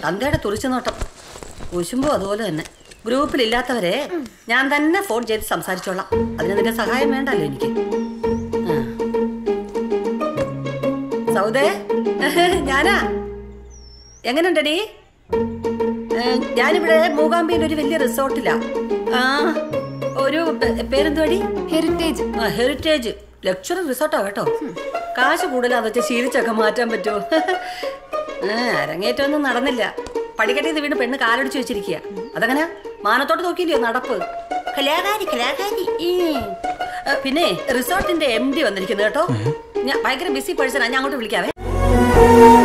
തന്തയുടെ തുറിച്ചു നോട്ടം. കുശുമ്പോ അതുപോലെ തന്നെ. ഗ്രൂപ്പിലില്ലാത്തവരെ ഞാൻ തന്നെ ഫോൺ ചെയ്ത് സംസാരിച്ചോളാം. അതിന് നിന്റെ സഹായം വേണ്ടല്ലോ എനിക്ക്. സൗദേ, ഞാനാ. എങ്ങനെയുണ്ടടി? ഞാനിവിടെ മൂകാംബിയിൽ ഒരു വലിയ റിസോർട്ടിലാ. ഒരു പേരെന്തുവാടി? ഹെറിറ്റേജ്. ഹെറിറ്റേജ് ലക്ഷറി റിസോർട്ടാ കേട്ടോ. കാശ് കൂടുതലാന്ന് വെച്ചാൽ ശീലിച്ചൊക്കെ മാറ്റാൻ പറ്റുമോ? അരങ്ങേറ്റമൊന്നും നടന്നില്ല. പടിക്കട്ടിന്ന് വീണ് പെണ്ണ് കാലടിച്ചു വെച്ചിരിക്കുക. അതങ്ങനെ മാനത്തോട്ട് നോക്കിയില്ലയോ നടപ്പ്? കലാകാരി കലാകാരി. പിന്നെ റിസോർട്ടിന്റെ MD വന്നിരിക്കുന്നു കേട്ടോ. ഞാൻ ഭയങ്കര ബിസി പേഴ്സണാ. ഞാൻ അങ്ങോട്ട് വിളിക്കാവേ.